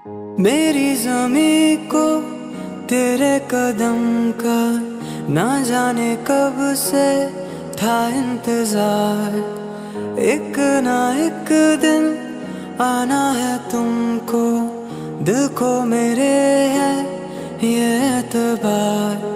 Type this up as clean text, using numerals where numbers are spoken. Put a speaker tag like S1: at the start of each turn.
S1: मेरी ज़मीं को तेरे कदम का ना जाने कब से था इंतजार। एक ना एक दिन आना है तुमको, दिल को मेरे है ये एतबार।